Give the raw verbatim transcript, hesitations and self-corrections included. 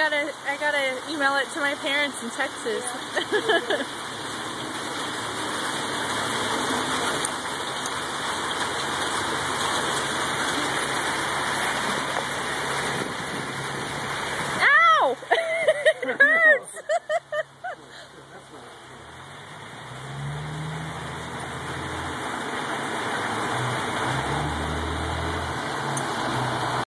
gotta, I gotta email it to my parents in Texas.